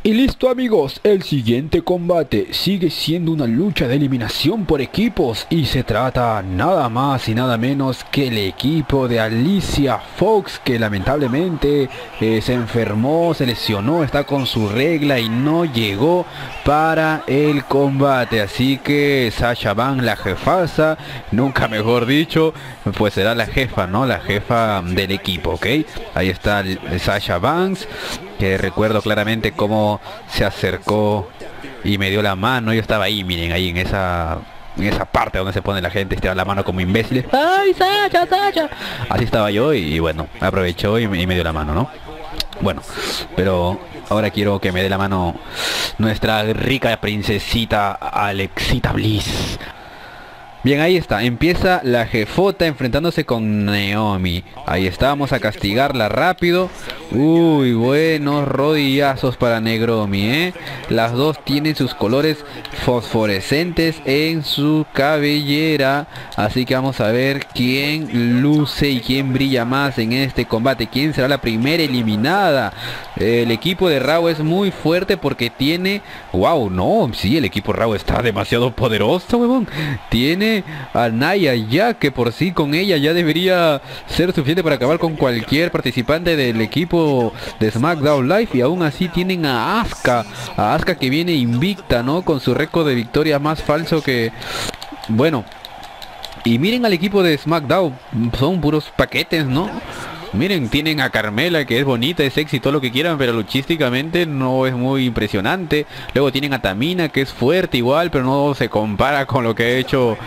Y listo amigos, el siguiente combate sigue siendo una lucha de eliminación por equipos y se trata nada más y nada menos que el equipo de Alicia Fox, que lamentablemente se enfermó, se lesionó, está con su regla y no llegó para el combate. Así que Sasha Banks, la jefasa, nunca mejor dicho, pues será la jefa, ¿no? La jefa del equipo, ¿ok? Ahí está Sasha Banks, que recuerdo claramente cómo se acercó y me dio la mano. Yo estaba ahí, miren, ahí en esa parte donde se pone la gente, estaba la mano como imbéciles. ¡Ay, Sasha, Sasha! Así estaba yo y bueno, aprovechó y me dio la mano, ¿no? Bueno, pero ahora quiero que me dé la mano nuestra rica princesita Alexita Bliss. Bien, ahí está, empieza la jefota enfrentándose con Naomi. Ahí está, vamos a castigarla rápido. Uy, buenos rodillazos para Negromi, ¿eh? Las dos tienen sus colores fosforescentes en su cabellera. Así que vamos a ver quién luce y quién brilla más en este combate. ¿Quién será la primera eliminada? El equipo de Raw es muy fuerte porque tiene... ¡Wow! No, sí, el equipo Raw está demasiado poderoso, huevón. Tiene a Nia Jax, que por sí con ella ya debería ser suficiente para acabar con cualquier participante del equipo de SmackDown Live, y aún así tienen a Asuka que viene invicta, ¿no? Con su récord de victoria más falso que... Bueno, y miren al equipo de SmackDown, son puros paquetes, ¿no? Miren, tienen a Carmela, que es bonita, es sexy, todo lo que quieran, pero luchísticamente no es muy impresionante. Luego tienen a Tamina, que es fuerte igual, pero no se compara con lo que ha hecho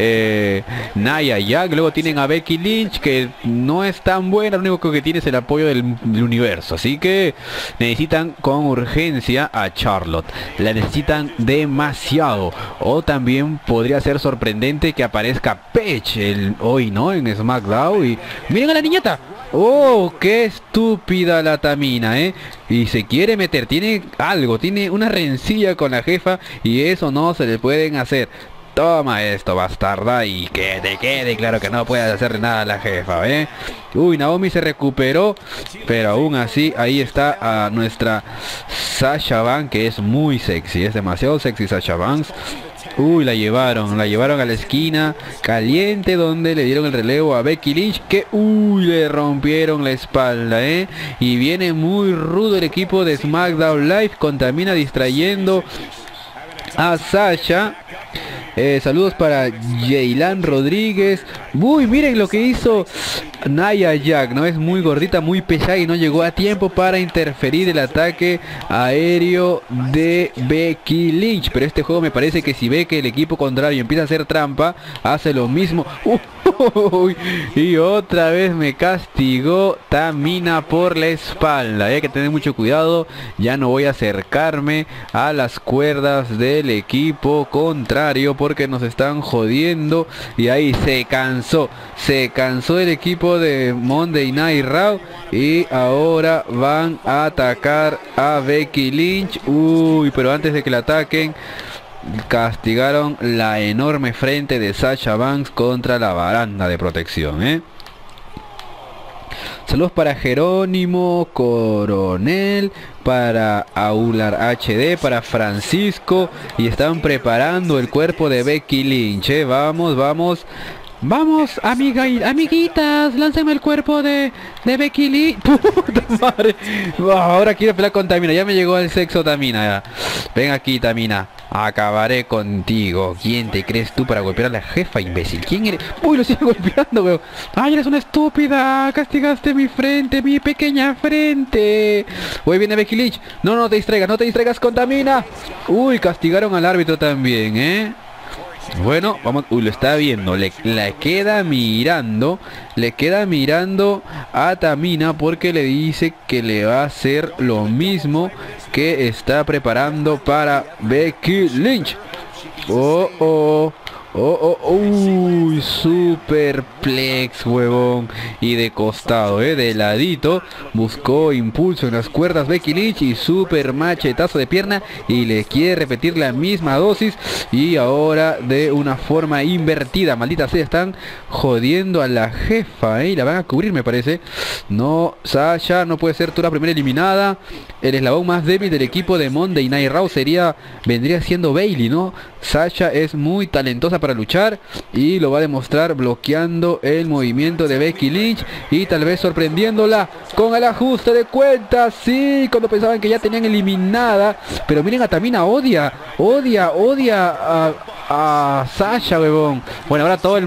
Nia Jax. Luego tienen a Becky Lynch, que no es tan buena, lo único que tiene es el apoyo del universo. Así que necesitan con urgencia a Charlotte. La necesitan demasiado. O también podría ser sorprendente que aparezca Paige hoy, ¿no? En SmackDown. Y miren a la niñata. Oh, qué estúpida la Tamina, y se quiere meter, tiene algo, tiene una rencilla con la jefa y eso no se le pueden hacer. Toma esto, bastarda, y que te quede claro que no puedes hacerle nada a la jefa, Uy, Naomi se recuperó, pero aún así ahí está a nuestra Sasha Banks, que es muy sexy, es demasiado sexy Sasha Banks. Uy, la llevaron a la esquina caliente, donde le dieron el relevo a Becky Lynch, que uy, le rompieron la espalda, y viene muy rudo el equipo de SmackDown Live, con Tamina distrayendo a Sasha. Saludos para Jaylan Rodríguez. Uy, miren lo que hizo Nia Jax, ¿no? Es muy gordita, muy pesada y no llegó a tiempo para interferir el ataque aéreo de Becky Lynch. Pero este juego me parece que si ve que el equipo contrario empieza a hacer trampa, hace lo mismo. Y otra vez me castigó Tamina por la espalda. Hay que tener mucho cuidado. Ya no voy a acercarme a las cuerdas del equipo contrario porque nos están jodiendo. Y ahí se cansó el equipo de Monday Night Raw. Y ahora van a atacar a Becky Lynch. Uy, pero antes de que la ataquen, castigaron la enorme frente de Sasha Banks contra la baranda de protección, Saludos para Jerónimo Coronel, para Aular HD, para Francisco. Y están preparando el cuerpo de Becky Lynch, Vamos, amiguitas, láncenme el cuerpo de Becky Lynch. Puta madre. Ahora quiero pelear con Tamina. Ya me llegó el sexo, Tamina. Ya. Ven aquí, Tamina. Acabaré contigo. ¿Quién te crees tú para golpear a la jefa, imbécil? ¿Quién eres? Uy, lo sigue golpeando, weón. Ay, eres una estúpida. Castigaste mi frente, mi pequeña frente. Uy, viene Becky Lynch. No te distraigas con Tamina. Uy, castigaron al árbitro también, Bueno, vamos, uy, lo está viendo, le queda mirando a Tamina porque le dice que le va a hacer lo mismo que está preparando para Becky Lynch. Uy, superplex, huevón. Y de costado, de ladito. Buscó impulso en las cuerdas Becky Lynch y super machetazo de pierna. Y le quiere repetir la misma dosis. Y ahora de una forma invertida. Maldita sea, están jodiendo a la jefa, y la van a cubrir, me parece. No, Sasha, no puede ser tú la primera eliminada. El eslabón más débil del equipo de Monday Night Raw vendría siendo Bayley, ¿no? Sasha es muy talentosa para luchar y lo va a demostrar bloqueando el movimiento de Becky Lynch y tal vez sorprendiéndola con el ajuste de cuentas. Sí, cuando pensaban que ya tenían eliminada. Pero miren, a Tamina odia a Sasha, huevón. Bueno, ahora todo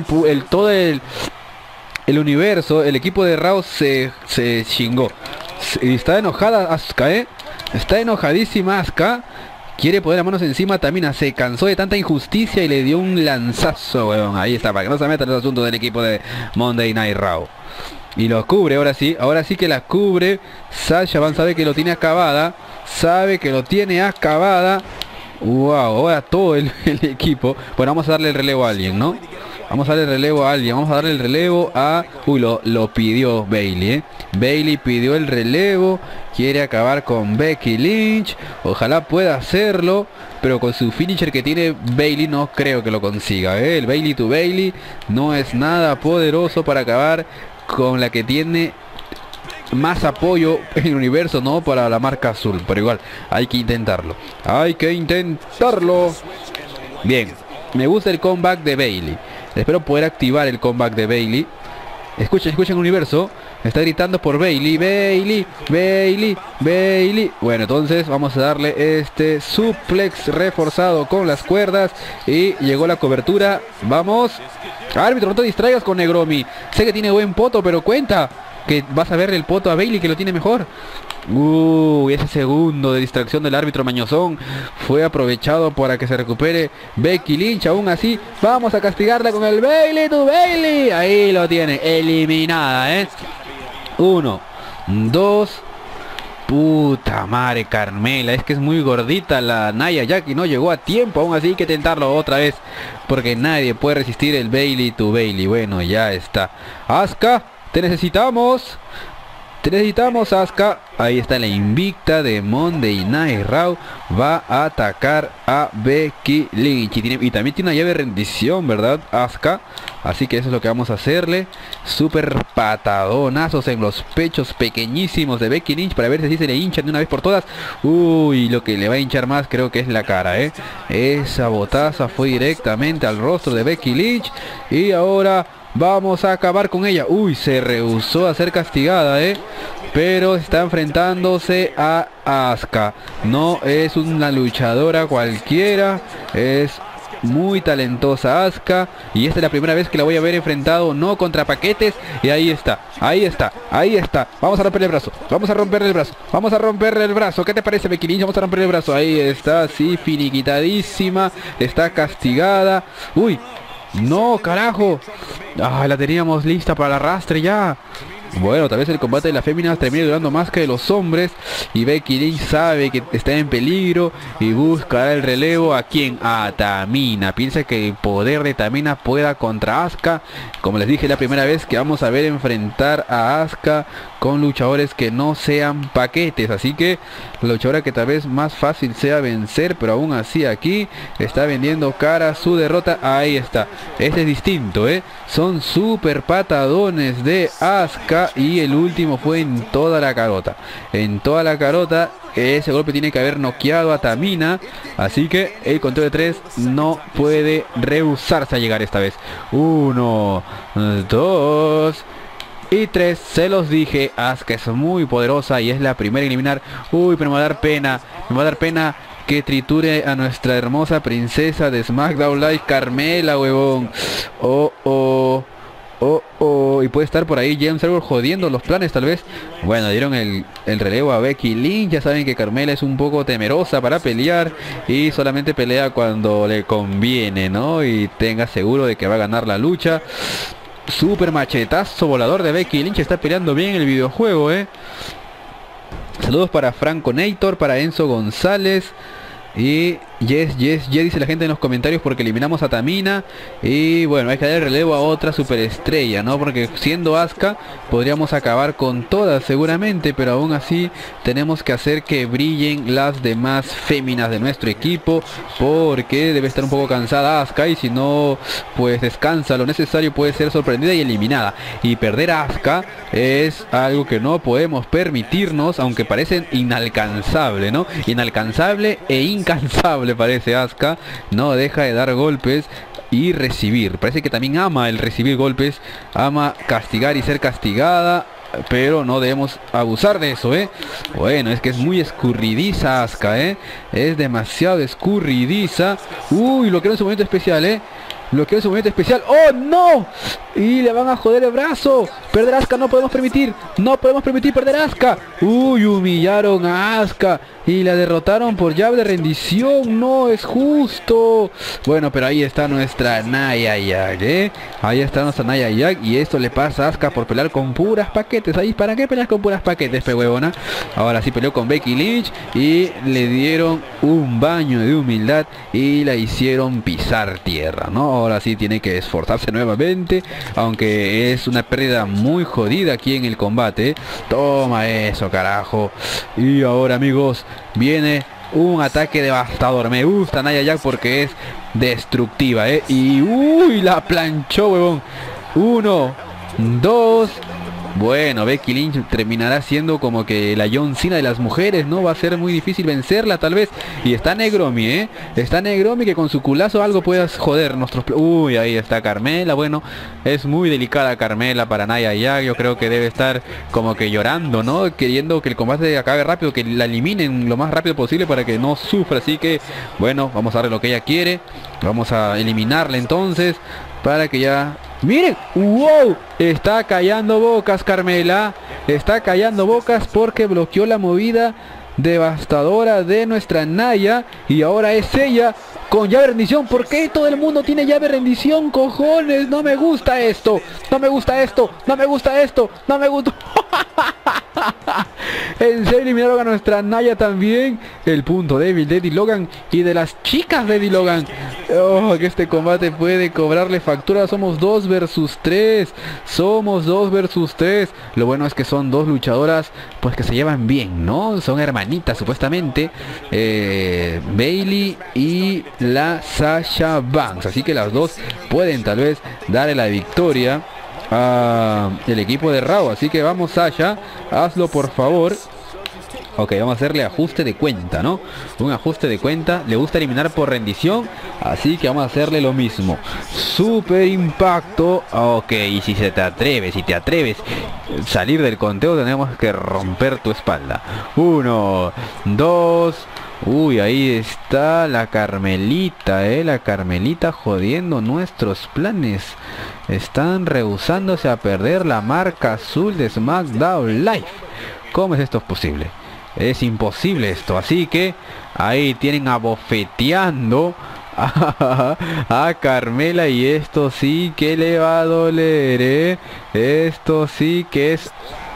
el universo, el equipo de Raw se chingó. Y está enojada Asuka, está enojadísima Asuka. Quiere poner las manos encima. Tamina se cansó de tanta injusticia y le dio un lanzazo, weón. Ahí está, para que no se metan los asuntos del equipo de Monday Night Raw. Y lo cubre, ahora sí que la cubre. Sasha Van sabe que lo tiene acabada. Wow, ahora todo el equipo. Bueno, vamos a darle el relevo a alguien, ¿no? Vamos a darle el relevo a alguien. Vamos a darle el relevo a... Uy, lo pidió Bayley, Bayley pidió el relevo. Quiere acabar con Becky Lynch. Ojalá pueda hacerlo. Pero con su finisher que tiene Bayley no creo que lo consiga, El Bayley to Bayley no es nada poderoso para acabar con la que tiene más apoyo en el universo, ¿no? Para la marca azul. Pero igual, hay que intentarlo. Bien, me gusta el comeback de Bayley. Espero poder activar el comeback de Bayley. Escuchen el universo. Está gritando por Bayley. Bueno, entonces vamos a darle este suplex reforzado con las cuerdas. Y llegó la cobertura. Vamos. Árbitro, no te distraigas con Negromi. Sé que tiene buen poto, pero cuenta que vas a ver el poto a Bayley, que lo tiene mejor. Ese segundo de distracción del árbitro mañozón fue aprovechado para que se recupere Becky Lynch. Aún así, vamos a castigarla con el Bayley to Bayley. Ahí lo tiene, eliminada, 1, 2. Puta madre, Carmela, es que es muy gordita la Nia Jax y no llegó a tiempo. Aún así hay que tentarlo otra vez, porque nadie puede resistir el Bayley to Bayley. Bueno, ya está. Asuka, te necesitamos, Asuka. Ahí está la invicta de Monday Night Raw. Va a atacar a Becky Lynch. Y también tiene una llave de rendición, ¿verdad, Asuka? Así que eso es lo que vamos a hacerle. Super patadonazos en los pechos pequeñísimos de Becky Lynch, para ver si se le hinchan de una vez por todas. Lo que le va a hinchar más creo que es la cara, Esa botaza fue directamente al rostro de Becky Lynch. Y ahora vamos a acabar con ella. Se rehusó a ser castigada, pero está enfrentándose a Asuka. No es una luchadora cualquiera, es muy talentosa Asuka. Y esta es la primera vez que la voy a ver enfrentado, no contra paquetes. Y ahí está. Vamos a romperle el brazo. ¿Qué te parece, Becky Lynch? Vamos a romperle el brazo. Ahí está, sí, finiquitadísima. Está castigada. No, carajo. La teníamos lista para el arrastre ya. Bueno, tal vez el combate de las féminas termine durando más que de los hombres. Y Becky Lynch sabe que está en peligro y buscará el relevo. ¿A quién? A Tamina. Piensa que el poder de Tamina pueda contra Asuka. Como les dije, la primera vez que vamos a ver enfrentar a Asuka con luchadores que no sean paquetes. Así que la luchadora que tal vez más fácil sea vencer, pero aún así aquí está vendiendo cara su derrota. Ahí está. Este es distinto, Son super patadones de Asuka. Y el último fue en toda la carota. Ese golpe tiene que haber noqueado a Tamina. Así que el conteo de 3 no puede rehusarse a llegar esta vez. 1, 2 y 3. Se los dije, Asuka es muy poderosa y es la primera en eliminar. Pero me va a dar pena que triture a nuestra hermosa princesa de SmackDown Live, Carmela, huevón. Y puede estar por ahí James Ellsworth jodiendo los planes, tal vez. Bueno, dieron el relevo a Becky Lynch. Ya saben que Carmela es un poco temerosa para pelear y solamente pelea cuando le conviene, ¿no? Y tenga seguro de que va a ganar la lucha. Super machetazo volador de Becky Lynch. Está peleando bien el videojuego, Saludos para Franco Nator, para Enzo González. Y Yes, dice la gente en los comentarios porque eliminamos a Tamina. Y bueno, hay que dar relevo a otra superestrella, ¿no? Porque siendo Asuka podríamos acabar con todas seguramente, pero aún así tenemos que hacer que brillen las demás féminas de nuestro equipo, porque debe estar un poco cansada Asuka, y si no pues descansa lo necesario puede ser sorprendida y eliminada. Y perder a Asuka es algo que no podemos permitirnos, aunque parecen inalcanzable, ¿no? Inalcanzable e incansable parece Asuka. No deja de dar golpes y recibir. Parece que también ama el recibir golpes, ama castigar y ser castigada, pero no debemos abusar de eso, ¿eh? Bueno, es que es muy escurridiza Asuka, ¿eh? Es demasiado escurridiza. Uy, lo que era en su momento especial, ¿eh? Lo que es un momento especial. ¡Oh, no! Y le van a joder el brazo. Perder a Asuka no podemos permitir. No podemos permitir perder a Asuka. Uy, humillaron a Asuka y la derrotaron por llave de rendición. No es justo. Bueno, pero ahí está nuestra Nia Jax, ¿eh? Ahí está nuestra Nia Jax. Y esto le pasa a Asuka por pelear con puras paquetes. Ahí, ¿para qué peleas con puras paquetes, pe huevona? Ahora sí peleó con Becky Lynch y le dieron un baño de humildad y la hicieron pisar tierra, ¿no? Ahora sí tiene que esforzarse nuevamente, aunque es una pérdida muy jodida aquí en el combate. Toma eso, carajo. Y ahora, amigos, viene un ataque devastador. Me gusta Nia Jax porque es destructiva, ¿eh? Y uy, la planchó, huevón. 1, 2. Bueno, Becky Lynch terminará siendo como que la John Cena de las mujeres, ¿no? Va a ser muy difícil vencerla tal vez. Y está Negromi, ¿eh? Está Negromi que con su culazo algo puede joder nuestros... Uy, ahí está Carmela. Bueno, es muy delicada Carmela para Nia Jax. Yo creo que debe estar como que llorando, ¿no? Queriendo que el combate acabe rápido, que la eliminen lo más rápido posible para que no sufra. Así que, bueno, vamos a darle lo que ella quiere. Vamos a eliminarla entonces, para que ya... ¡Miren! ¡Wow! Está callando bocas Carmela. Está callando bocas porque bloqueó la movida devastadora de nuestra Nia. Y ahora es ella con llave de rendición. ¿Por qué todo el mundo tiene llave de rendición, cojones? No me gusta esto. No me gusta esto. No me gusta esto. No me gusta... En serio, eliminaron a nuestra Nia también. El punto débil de Eddie Logan y de las chicas de Eddie Logan. Oh, que este combate puede cobrarle factura. Somos 2 versus 3. Somos 2 versus 3. Lo bueno es que son dos luchadoras pues que se llevan bien, ¿no? Son hermanitas supuestamente, Bayley y la Sasha Banks. Así que las dos pueden tal vez darle la victoria a el equipo de Raw. Así que vamos, Sasha, hazlo por favor. Ok, vamos a hacerle ajuste de cuenta, ¿no? Un ajuste de cuenta. Le gusta eliminar por rendición, así que vamos a hacerle lo mismo. Super impacto. Ok, y si te atreves salir del conteo, tenemos que romper tu espalda. 1, 2. Uy, ahí está la Carmelita, la Carmelita jodiendo nuestros planes. Están rehusándose a perder la marca azul de SmackDown Live. ¿Cómo es esto posible? Es imposible esto, así que ahí tienen abofeteando a Carmela, y esto sí que le va a doler, ¿eh? Esto sí que es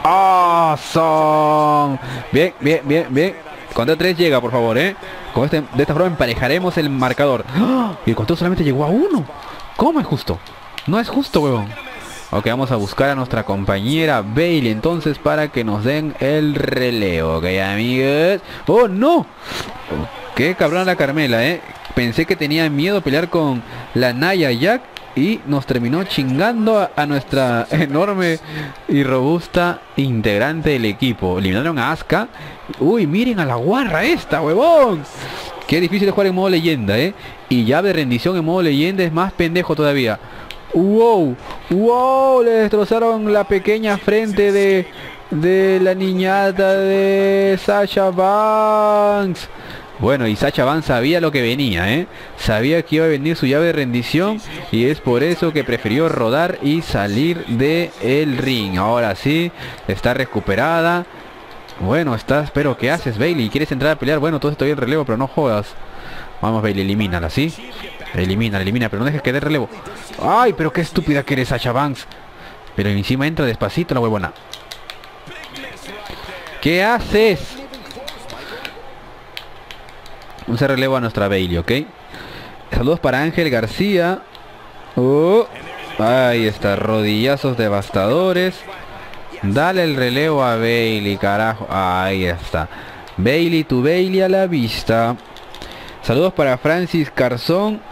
awesome. Bien, bien, bien, bien. Conteo 3 llega, por favor, ¿eh? De esta forma emparejaremos el marcador. ¡Oh! Y el conteo solamente llegó a 1. ¿Cómo es justo? No es justo, huevón. Ok, vamos a buscar a nuestra compañera Bayley entonces para que nos den el relevo. Ok, amigos. ¡Oh, no! Qué cabrón la Carmela, ¿eh? Pensé que tenía miedo a pelear con la Nia Jax y nos terminó chingando a nuestra enorme y robusta integrante del equipo. Eliminaron a Asuka. Uy, miren a la guarra esta, huevón. Qué difícil de jugar en modo leyenda, ¿eh? Y llave de rendición en modo leyenda es más pendejo todavía. Wow, wow, le destrozaron la pequeña frente de la niñata de Sasha Banks. Bueno, y Sasha Banks sabía lo que venía, ¿eh? Sabía que iba a venir su llave de rendición, y es por eso que prefirió rodar y salir del ring. Ahora sí, está recuperada. Bueno, pero ¿qué haces, Bayley? ¿Quieres entrar a pelear? Bueno, todo esto bien relevo, pero no jodas. Vamos, Bayley, elimínala, ¿sí? Elimina, pero no dejes que dé relevo. Ay, pero qué estúpida que eres, Sasha Banks. Pero encima entra despacito la huevona. ¿Qué haces? un relevo a nuestra Bayley, ¿ok? Saludos para Ángel García. Ahí está, rodillazos devastadores. Dale el relevo a Bayley, carajo. Ahí está. Bayley to Bayley a la vista. Saludos para Francis Carzón.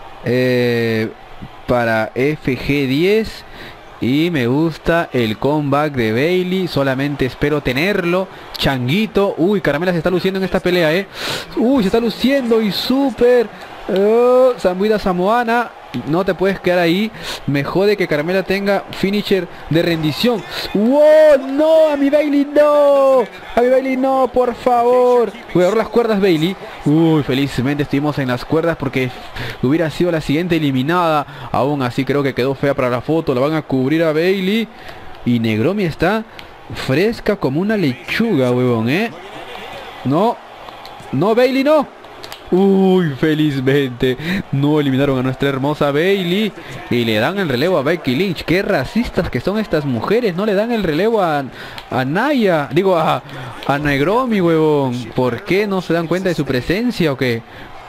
Para FG10. Y me gusta el comeback de Bayley. Solamente espero tenerlo. Changuito. Uy, Carmela se está luciendo en esta pelea, Uy, se está luciendo y súper. Zambuida samoana. No te puedes quedar ahí. Me jode que Carmela tenga finisher de rendición. ¡Wow! ¡No! ¡A mi Bayley no! ¡A mi Bayley no! ¡Por favor! Voy a agarrar las cuerdas, Bayley. Uy, felizmente estuvimos en las cuerdas porque hubiera sido la siguiente eliminada. Aún así creo que quedó fea para la foto. La van a cubrir a Bayley. Y Negromi está fresca como una lechuga, huevón, No. No, Bayley, no. Uy, felizmente no eliminaron a nuestra hermosa Bayley. Y le dan el relevo a Becky Lynch. Qué racistas que son estas mujeres. No le dan el relevo a Naya. Digo, a Negromi, huevón. ¿Por qué no se dan cuenta de su presencia o qué?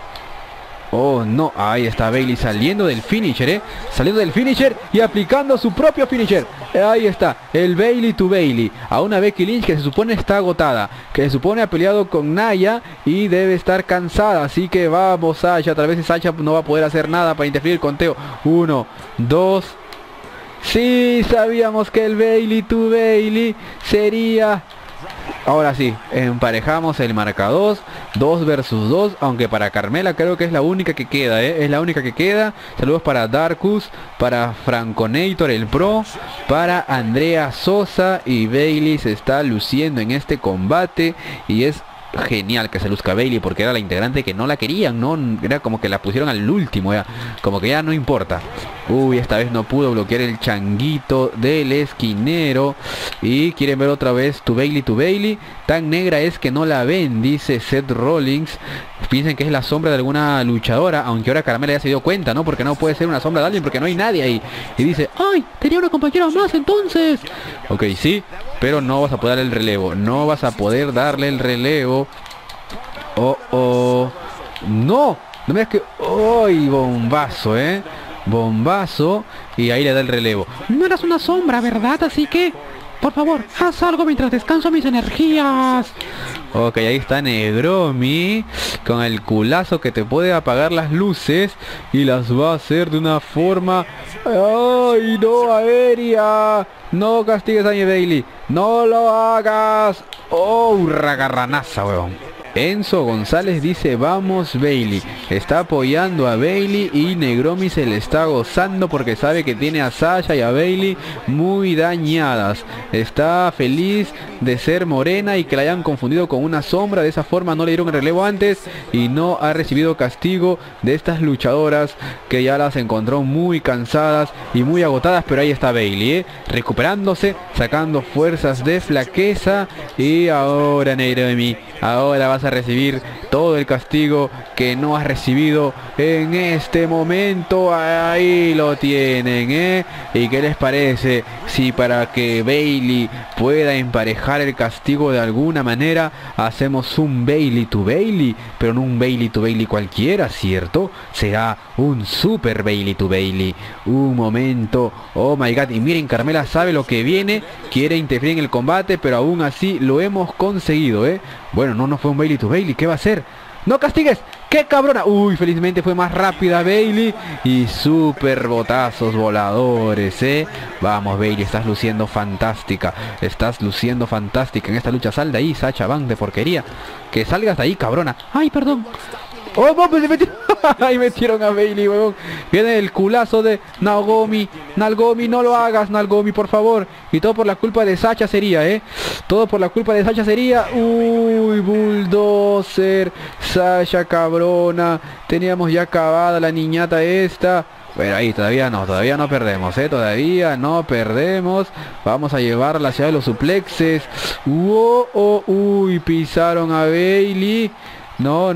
Oh, no. Ahí está Bayley saliendo del finisher, Saliendo del finisher y aplicando su propio finisher. Ahí está, el Bayley to Bayley. A una Becky Lynch que se supone está agotada, que se supone ha peleado con Naya y debe estar cansada. Así que vamos, Sasha. Tal vez Sasha no va a poder hacer nada para interferir el conteo. 1, 2. Sí, sabíamos que el Bayley to Bayley sería... Ahora sí, emparejamos el marcador 2 versus 2, aunque para Carmela creo que es la única que queda, es la única que queda. Saludos para Darkus, para Franconator el Pro, para Andrea Sosa. Y Bayley se está luciendo en este combate y es genial que se luzca Bayley porque era la integrante que no la querían, no era como que la pusieron al último, como que ya no importa. Uy, esta vez no pudo bloquear el changuito del esquinero. Y quieren ver otra vez tu Bayley. Tan negra es que no la ven, dice Seth Rollins. Piensan que es la sombra de alguna luchadora, aunque ahora Carmela ya se dio cuenta, ¿no? Porque no puede ser una sombra de alguien porque no hay nadie ahí. Y dice, ¡ay! Tenía una compañera más entonces. Ok, sí, pero no vas a poder darle el relevo. No vas a poder darle el relevo. No, no me digas que... ¡ay! Bombazo, bombazo. Y ahí le da el relevo. No eras una sombra, ¿verdad? Así que, por favor, haz algo mientras descanso mis energías. Ok, ahí está Negromi con el culazo que te puede apagar las luces y las va a hacer de una forma... ¡ay, no, aérea! No castigues a mi Bayley. No lo hagas. ¡Oh, ragarranaza, weón! Enzo González dice, vamos Bayley. Está apoyando a Bayley y Negromi se le está gozando porque sabe que tiene a Sasha y a Bayley muy dañadas. Está feliz de ser morena y que la hayan confundido con una sombra. De esa forma no le dieron el relevo antes y no ha recibido castigo de estas luchadoras que ya las encontró muy cansadas y muy agotadas. Pero ahí está Bayley, recuperándose, sacando fuerzas de flaqueza. Y ahora Negromi, ahora vas a recibir todo el castigo que no has recibido en este momento. Ahí lo tienen, ¿Y qué les parece si para que Bayley pueda emparejar el castigo de alguna manera hacemos un Bayley to Bayley? Pero no un Bayley to Bayley cualquiera, ¿cierto? Será un super Bayley to Bayley. Un momento, oh my god. Y miren, Carmela sabe lo que viene, quiere interferir en el combate, pero aún así lo hemos conseguido, Bueno, no fue un Bayley to Bayley. ¿Qué va a hacer? ¡No castigues! ¡Qué cabrona! Uy, felizmente fue más rápida Bayley. Y super botazos voladores, Vamos, Bayley, estás luciendo fantástica. Estás luciendo fantástica en esta lucha. Sal de ahí, Sacha Banks de porquería. Que salgas de ahí, cabrona. ¡Ay, perdón! ¡Oh, no! Pues se metieron. Ahí metieron a Bayley, huevón. Viene el culazo de Naomi. Nalgomi, no lo hagas, Nalgomi, por favor. Y todo por la culpa de Sacha sería, Todo por la culpa de Sacha sería. Uy, bulldozer. Sacha, cabrona. Teníamos ya acabada la niñata esta. Pero ahí todavía no perdemos, todavía no perdemos. Vamos a llevarla hacia los suplexes. Uy, pisaron a Bayley. No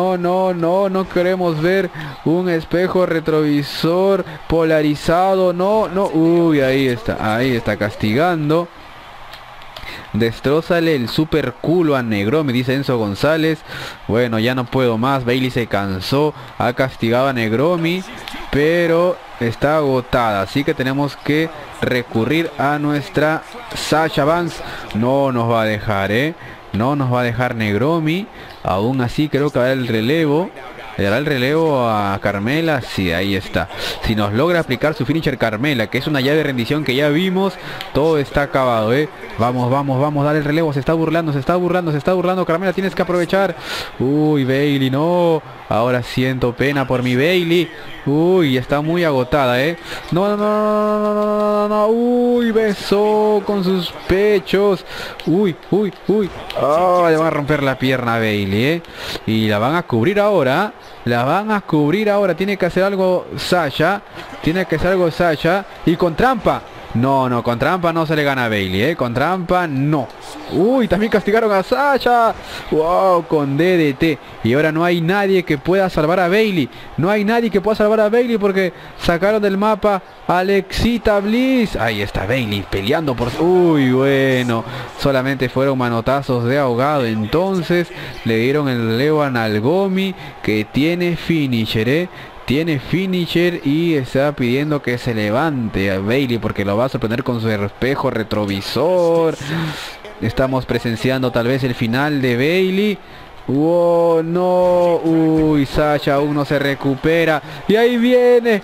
queremos ver un espejo retrovisor polarizado. No, uy, ahí está castigando. Destrózale el super culo a Negromi, dice Enzo González. Bueno, ya no puedo más. Bayley se cansó. Ha castigado a Negromi, pero está agotada. Así que tenemos que recurrir a nuestra Sasha Banks. No nos va a dejar, no nos va a dejar Negromi. Aún así creo que va a dar el relevo. ¿Le dará el relevo a Carmela? Sí, ahí está. Si nos logra aplicar su finisher Carmela, que es una llave de rendición que ya vimos, todo está acabado, Vamos, vamos, vamos, dale el relevo. Se está burlando, se está burlando, se está burlando. Carmela, tienes que aprovechar. Uy, Bayley, no. Ahora siento pena por mi Bayley. Uy, está muy agotada, No, no, no, no, no, no, no. Uy, besó con sus pechos. Uy, uy, uy. Oh, le van a romper la pierna a Bayley, Y la van a cubrir ahora. La van a cubrir ahora. Tiene que hacer algo Sasha. Tiene que hacer algo Sasha. Y con trampa. No, no, con trampa no se le gana a Bayley, Con trampa no. Uy, también castigaron a Sasha. Wow, con DDT. Y ahora no hay nadie que pueda salvar a Bayley. No hay nadie que pueda salvar a Bayley porque sacaron del mapa a Alexita Bliss. Ahí está Bayley peleando por... Uy, bueno. Solamente fueron manotazos de ahogado. Entonces le dieron el relevo a Nagomi, que tiene finisher, Tiene finisher y está pidiendo que se levante a Bayley porque lo va a sorprender con su espejo retrovisor. Estamos presenciando tal vez el final de Bayley. ¡Wow! ¡No! ¡Uy! Sasha aún no se recupera. Y ahí viene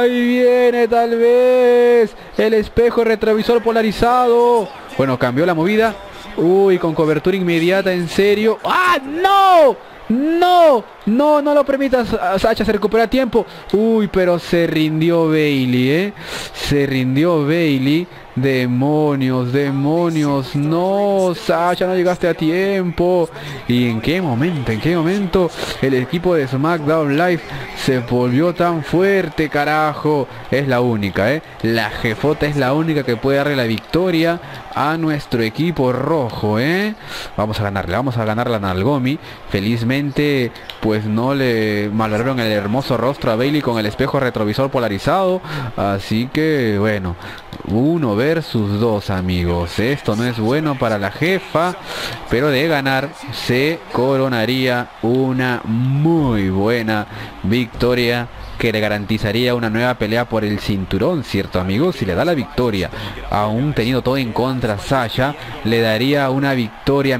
tal vez el espejo retrovisor polarizado. Bueno, cambió la movida. ¡Uy! Con cobertura inmediata, en serio. ¡Ah! ¡No! ¡No! No, no lo permitas. Sasha se recupera a tiempo. Uy, pero se rindió Bayley, Se rindió Bayley. Demonios, demonios. No, Sasha, no llegaste a tiempo. ¿Y en qué momento el equipo de SmackDown Live se volvió tan fuerte, carajo? Es la única, La jefota es la única que puede darle la victoria a nuestro equipo rojo, Vamos a ganarle a Nagomi. Felizmente, pues no le malvararon el hermoso rostro a Bayley con el espejo retrovisor polarizado. Así que, bueno, 1 versus 2, amigos. Esto no es bueno para la jefa, pero de ganar se coronaría una muy buena victoria que le garantizaría una nueva pelea por el cinturón, ¿cierto, amigos? Si le da la victoria, aún teniendo todo en contra Sasha, le daría una victoria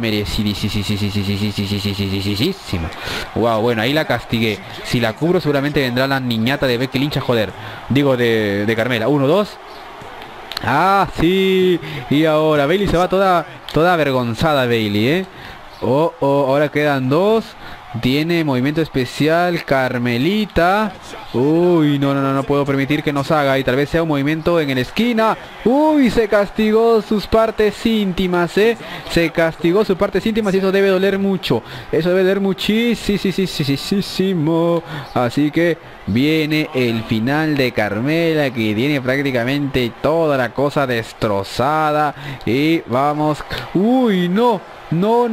merecidísima. Wow, bueno, ahí la castigué. Si la cubro, seguramente vendrá la niñata de Becky Lynch a joder. Digo, de Carmela. 1, 2. Ah, sí. Y ahora Bayley se va toda avergonzada, Bayley, ahora quedan 2. Tiene movimiento especial Carmelita. Uy, no puedo permitir que nos haga. Y tal vez sea un movimiento en la esquina. Uy, se castigó sus partes íntimas, Se castigó sus partes íntimas y eso debe doler mucho. Eso debe doler muchísimo. Así que viene el final de Carmela, que tiene prácticamente toda la cosa destrozada. Y vamos. Uy, no. No.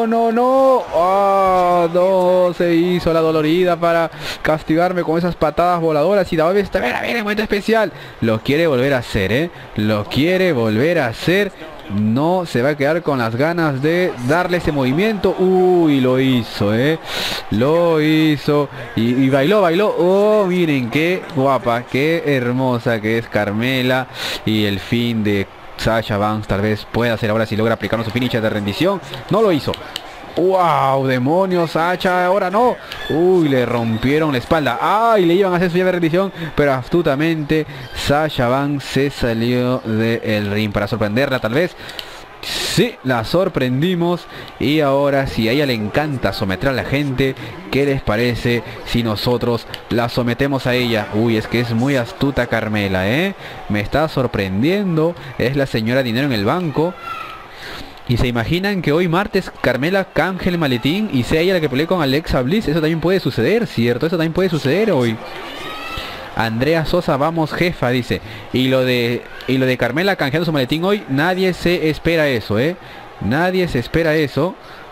Ah, no, se hizo la dolorida para castigarme con esas patadas voladoras. Y la vez también el momento especial. Lo quiere volver a hacer, Lo quiere volver a hacer. No se va a quedar con las ganas de darle ese movimiento. Uy, lo hizo, Lo hizo. Y bailó. Oh, miren qué guapa, qué hermosa que es Carmela. Y el fin de Sasha Banks tal vez pueda hacer ahora si logra aplicar su finisher de rendición. No lo hizo. ¡Wow! ¡Demonios! Sasha, ahora no. Uy, le rompieron la espalda. ¡Ay! Le iban a hacer su llave de rendición, pero astutamente Sasha Banks se salió del ring para sorprenderla tal vez. Sí, la sorprendimos. Y ahora, si a ella le encanta someter a la gente, ¿qué les parece si nosotros la sometemos a ella? Uy, es que es muy astuta Carmela, Me está sorprendiendo. Es la señora dinero en el banco. Y se imaginan que hoy martes Carmela canje el maletín y sea ella la que pelee con Alexa Bliss. Eso también puede suceder, ¿cierto? Eso también puede suceder hoy. Andrea Sosa, vamos jefa, dice. Y lo de Carmela canjeando su maletín hoy, nadie se espera eso, Nadie se espera eso.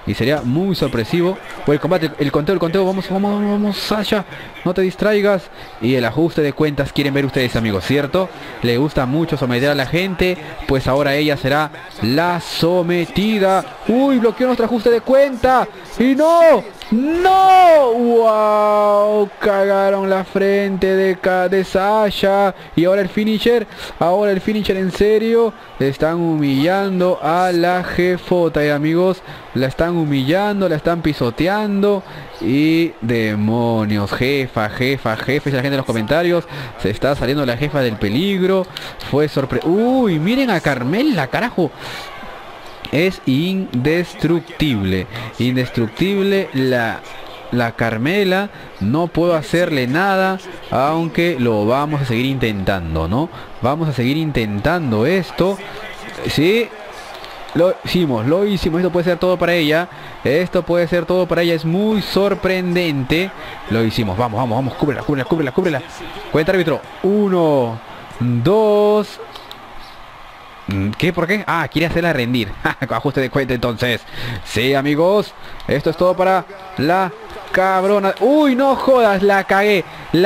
y sería muy sorpresivo. Pues el combate, el conteo, vamos, Sasha, no te distraigas. Y el ajuste de cuentas quieren ver ustedes, amigos, ¿cierto? Le gusta mucho someter a la gente, pues ahora ella será la sometida. Uy, bloqueó nuestro ajuste de cuenta. Y no, no, wow, cagaron la frente de Sasha. Y ahora el finisher en serio. Le están humillando a la jefota, amigos. La están humillando, la están pisoteando. Y demonios, jefa, y la gente en los comentarios. Se está saliendo la jefa del peligro. Fue sorpresa. Uy, miren a Carmela, carajo. Es indestructible. Indestructible la Carmela. No puedo hacerle nada, aunque lo vamos a seguir intentando, ¿no? Vamos a seguir intentando esto. Sí, lo hicimos. Esto puede ser todo para ella. Es muy sorprendente. Lo hicimos. Vamos. Cúbrela. Cuenta árbitro. 1, 2. ¿Qué? ¿Por qué? Ah, quiere hacerla rendir. Ajuste de cuenta entonces. Sí, amigos. Esto es todo para la cabrona. Uy, no jodas, la cagué.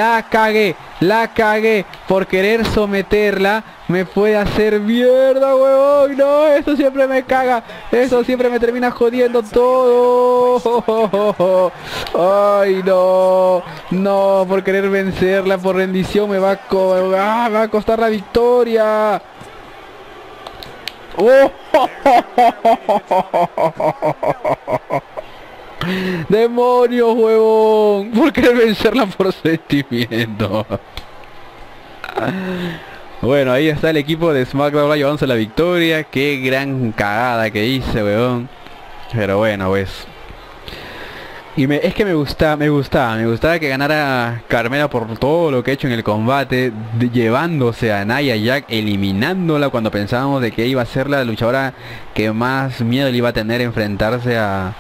Por querer someterla. Me puede hacer mierda, huevón. No, eso siempre me caga. Eso siempre me termina jodiendo todo. Ay, no. No, por querer vencerla por rendición me va a costar la victoria. ¡Demonios, huevón! ¿Por qué vencerla por sentimiento? Bueno, ahí está el equipo de SmackDown llevándose la victoria. Qué gran cagada que hice, huevón. Pero bueno, pues. Y es que me gustaba que ganara Carmela por todo lo que ha hecho en el combate, llevándose a Nia Jax, eliminándola cuando pensábamos de que iba a ser la luchadora que más miedo le iba a tener enfrentarse a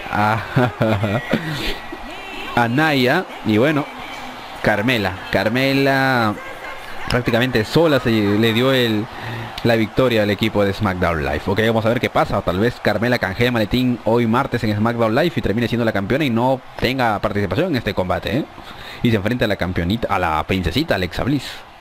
Nia. Y bueno, Carmela prácticamente sola le dio la victoria al equipo de SmackDown Live. Ok, vamos a ver qué pasa. Tal vez Carmela canjee el maletín hoy martes en SmackDown Live y termine siendo la campeona y no tenga participación en este combate, ¿eh? Y se enfrenta a la campeonita, a la princesita Alexa Bliss.